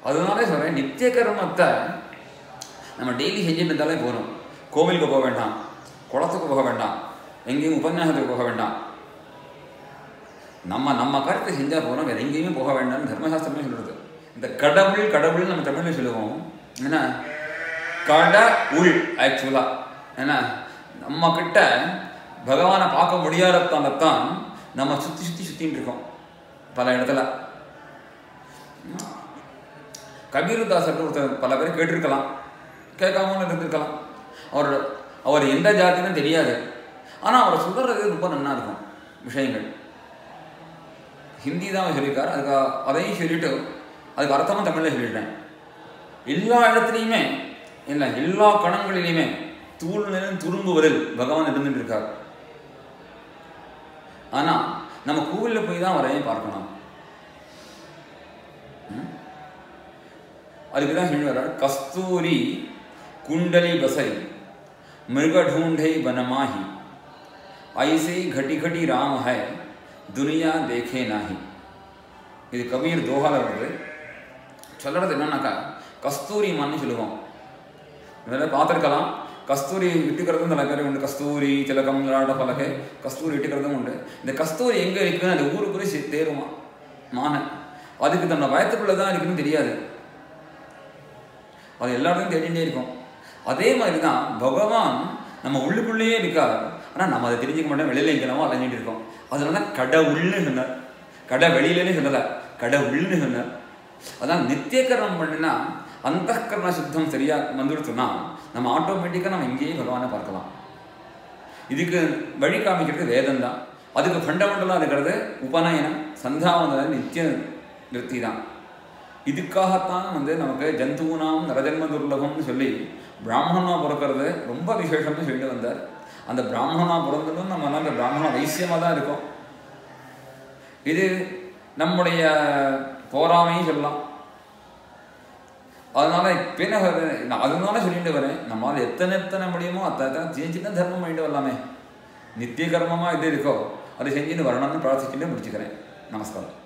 அதனாலே சொல்கிறேன், நித்திய கர்மத்தை நம்ம டெய்லி செஞ்சுட்டு இருந்தாலே போகணும். கோவிலுக்கு போக வேண்டாம், குளத்துக்கு போக வேண்டாம், எங்கேயும் உபன்யாசத்துக்கு போக வேண்டாம். நம்ம கருத்தை செஞ்சால் போகிறோம், வேறு எங்கேயுமே போக வேண்டாம்னு தர்மசாஸ்திரமே சொல்கிறது. இந்த கடவுள் கடவுள்னு நம்ம தமிழில் சொல்லுவோம். ஏன்னா கட உள் ஆக்சுவலாக ஏன்னா நம்மக்கிட்ட பகவானை பார்க்க முடியாதத்தால்தான் நம்ம சுற்றின்னு இருக்கோம் பல இடத்துல. கபீர்தாசர் ஒருத்தர் பல பேர் கேட்டிருக்கலாம், கேட்காமன்னு இருந்திருக்கலாம். அவர் எந்த ஜாதின்னு தெரியாது, ஆனால் அவர் சொல்கிறது ரொம்ப நல்லா இருக்கும் விஷயங்கள். ஹிந்தி தான் சொல்லியிருக்கார், அதுக்கு அதையும் சொல்லிவிட்டு அதுக்கு அர்த்தமும் தமிழில் சொல்லிட்டேன். எல்லா இடத்துலையுமே இல்லை, எல்லா கணங்களிலையுமே தூள்நிலம் துரும்புவதில் பகவான் இருந்துட்டு இருக்கார். ஆனால் நம்ம கோவிலில் போய் தான் வரையும் பார்க்கணும். அதுக்கு தான் சொல்லுவார், கஸ்தூரி குண்டலி பசை மிருகढूंढे बनमाही ऐसे घटी घटी राम है दुनिया देखे नाही. இது கபீர் தோஹால வருது. சொல்கிறது என்னன்னாக்கா, கஸ்தூரி மண்ணு சொல்லுவோம். இதெல்லாம் பார்த்துருக்கலாம். கஸ்தூரி இட்டுக்கிறதும் சில பேர் உண்டு. கஸ்தூரி திலகம் விராட பலகை கஸ்தூரி இட்டுக்கிறதும் உண்டு. இந்த கஸ்தூரி எங்கே இருக்குன்னு அந்த ஊருக்குள்ளே தேருமா மான, அதுக்கு தன்னோட வயத்துக்குள்ளே தான் இருக்குன்னு தெரியாது, அது எல்லாத்தையும் தேடிகிட்டே இருக்கும். அதே மாதிரி தான் பகவான் நம்ம உள்ளுக்குள்ளேயே இருக்கார், ஆனால் நம்ம அதை தெரிஞ்சுக்க மாட்டோம், வெளியில் எங்கேனாமோ அலைஞ்சிட்டு இருக்கோம். அதனால தான் கடவுள்னு சொன்னார், கடை வெளியிலேன்னு சொல்லலை, கடவுள்னு சொன்னார். அதான் நித்திய கர்மம் பண்ணினா அந்த கர்ம சுத்தம் சரியாக வந்துடுச்சுன்னா நம்ம ஆட்டோமேட்டிக்காக நம்ம இங்கேயே பகவானை பார்க்கலாம். இதுக்கு வழி காமிக்கிறது வேதம் தான். அதுக்கு ஃபண்டமெண்டலாக இருக்கிறது உபநயனம், சந்தாவனம், நித்திய நிறுத்தி தான். இதுக்காகத்தான் நமக்கு ஜந்துனாம் நரஜன்ம துர்லபம்னு சொல்லி பிராமணனாக பிறக்கிறது ரொம்ப விசேஷம்னு சொல்லிட்டு வந்தார். அந்த பிராமணனாக பிறந்ததும் நம்ம அந்த பிராமண வைசியமாக தான் இருக்கோம். இது நம்முடைய போராமையும் சொல்லலாம். அதனால அதனால சொல்லிட்டு வரேன், நம்மளால் எத்தனை முடியுமோ அத்தனை சின்ன தர்மம் பண்ணிட்டு வரலாமே. நித்திய கர்மமாக எது இருக்கோ அதை செஞ்சுன்னு வரணும்னு பிரார்த்திச்சுட்டு முடிச்சுக்கிறேன். நமஸ்காரம்.